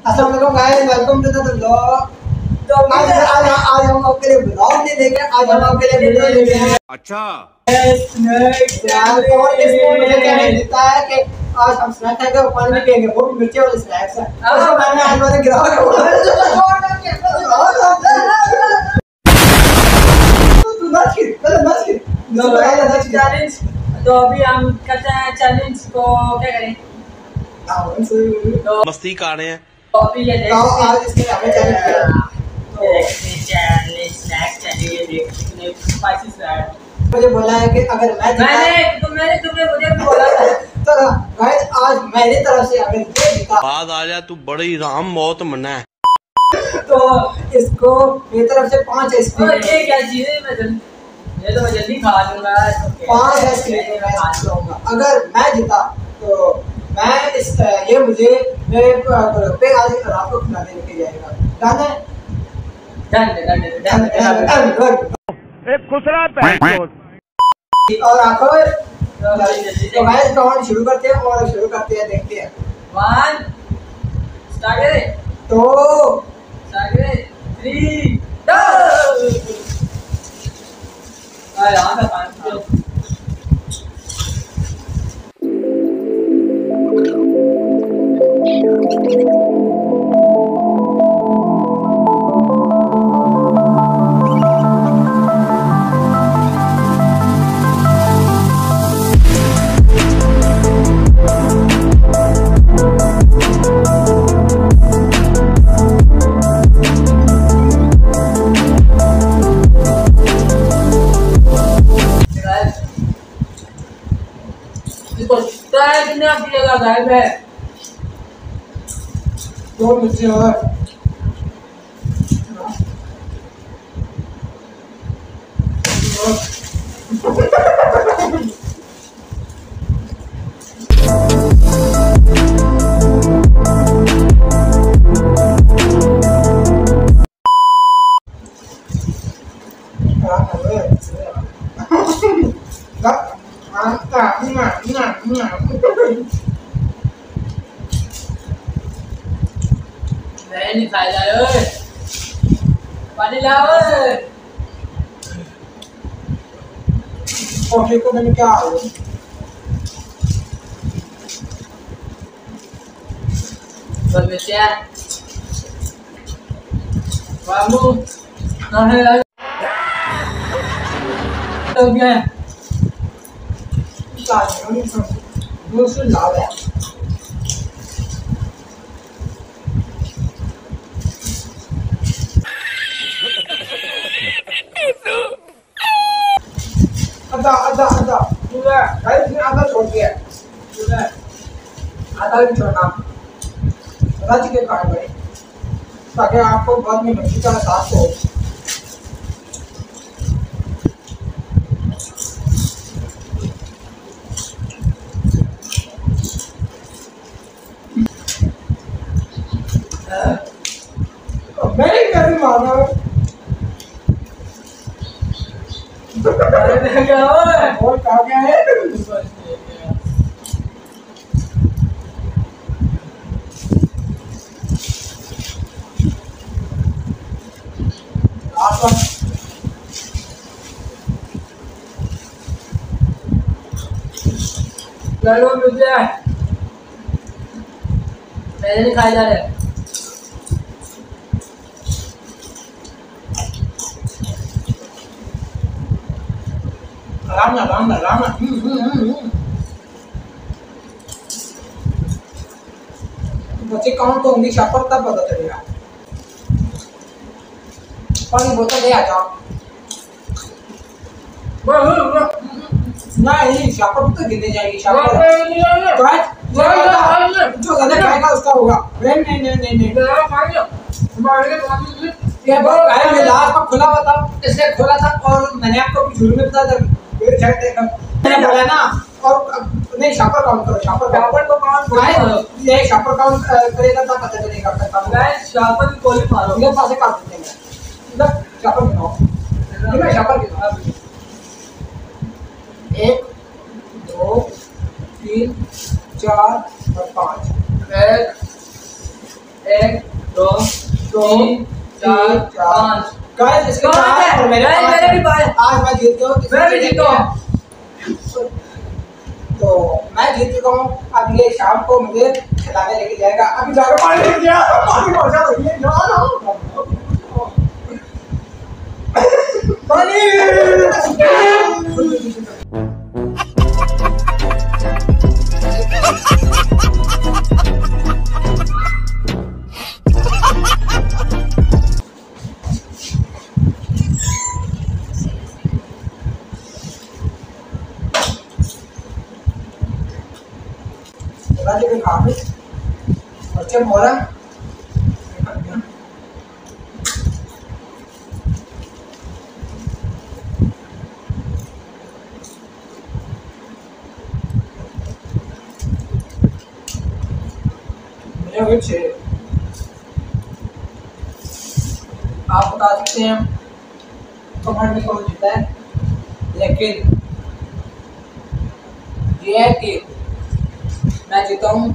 अस्सलाम वालेकुम guys, welcome to the vlog. तो आज हम आपके लिए व्लॉग नहीं लेके, आज हम आपके लिए वीडियो लेके हैं। अच्छा और इसमें मुझे क्या नहीं देता है कि आज हम स्नैक खाएंगे और पानी भी पिएंगे, वो भी मिर्ची वाले स्नैक्स हैं। उसको मैंने आज मैंने गिरा के चैलेंज। तो अभी हम करते हैं चैलेंज को, क्या करें? मस्ती कर रहे हैं। तो अभी ये देखते हैं आज इसमें हमें चैलेंज किया। मुझे बोला है कि अगर मैं मैंने तुम्हें मुझे बोला था तो गाइस आज मेरी तरफ से अगर ये जीता बाद आ जा, तू बड़ी राम मौत मना है। तो इसको मेरी तरफ से 5 आइसक्रीम। ये क्या चीज़ है? मैं जल्दी खा लूंगा। 5 आइसक्रीम मैं खा लूंगा। अगर मैं जीता तो मैं इस ये मुझे मेरे पे आज रात को खिलाने लेके जाएगा। डन है? डन। एक खुसरा पैंट और आखो तो गाइस काउंट शुरू करते हैं और शुरू करते हैं, देखते हैं। 1 स्टार्ट करें। 2 स्टार्ट करें। 3 2 यहाँ पे पानी पियो। इसको कितना पिएगा गायब है? 2 मिर्ची और नहीं खाया जा रहा है। पानी लाओ। कॉफी को मैंने क्या आया बच्चा बाबू कहाँ है? तो क्या है? दूसरी लाल है। आधा पूरा गाइस ने आधा छोड़ दिया, पूरा आधा भी छोड़ना रच के खाए भाई, ताकि आपको बाद में मिर्ची का एहसास हो। मेरी कैसे मारना है? और कहा गया है चलो मुझे मैंने नहीं खाया जा रहा है। आराम ना बच्चे काउंट तो होंगी शापर तब पता चलेगा। पानी बोतल ले आ जाओ। नहीं शापर तो गिरने जाएगी। शापर जो ज्यादा खाएगा उसका होगा। नहीं ये बहुत लास्ट में खुला हुआ था, इसलिए खोला था। और मैंने आपको शुरू में बताया था मैंने बोला ना। और नहीं शापर काउंट करो। शापर को काउंट ये शापर काउंट करेगा तब पता चलेगा। गाइस शापर की गोली मारो। मेरे पास से काट देंगे मतलब शापर गिनाओ। ये मैं शापर गिनाऊं 1 2 3 4 और 5 1 1 2 3 4 5 गाइस इसके पाँच चार है। और मेरे गाइस, पाँच मेरे है। भी पाँच। आज मैं जीत गया हूँ, मैं भी जीता हूँ। तो मैं जीत चुका हूँ। अब ये शाम को मुझे खिलाने लेके जाएगा। अभी जाकर पानी लेके गया, पानी पहुंचा भैया, राज्य के काम बच्चे मोरा आप बता सकते हैं कमेंट में कौन जीता है, लेकिन ये है कि मैं जीता हूँ।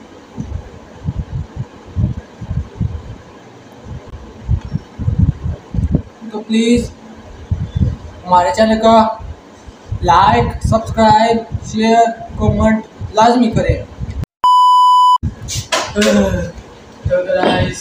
तो प्लीज हमारे चैनल का लाइक, सब्सक्राइब, शेयर, कमेंट लाजमी करें। तो गाइस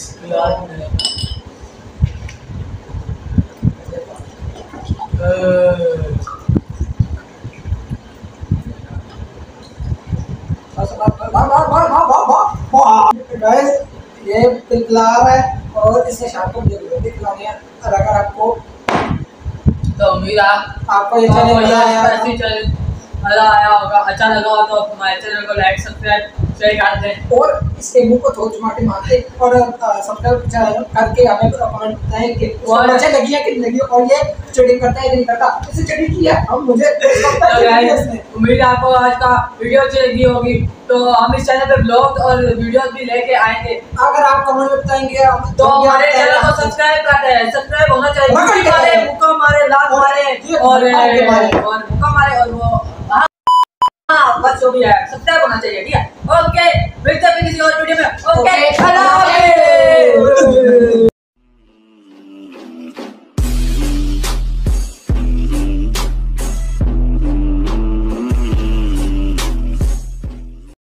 गाइस ये पिलपिला है और इसने शाम को मुझे रोटी खिलानी है। और अगर आपको तो उम्मीद है आपको ये चैनल मजा आया, मजा आया होगा, अच्छा लगा हो तो हमारे चैनल को लाइक, सब्सक्राइब, शेयर कर दें और इसके मुंह को थोड़ी मारते मारते और सब्सक्राइब करके हमें कमेंट बताएं कि और अच्छा लगी है कि नहीं लगी, और ये चीटिंग करता है कि नहीं करता। इससे चीटिंग की है हम मुझे उम्मीद है आपको आज का वीडियो अच्छी लगी होगी। तो हम इस चैनल पे ब्लॉग और वीडियोस भी लेके आएंगे। अगर आप कमेंट में बताएंगे तो हमारे चैनल को सब्सक्राइब करते हैं, सब्सक्राइब होना चाहिए, मुक्का मारे, लात मारे और मुक्का मारे और वो हाँ बस जो भी है सब्सक्राइब होना चाहिए। ठीक है, ओके, मिलते हैं किसी और वीडियो में। ओके, अल्लाह हाफ़िज़।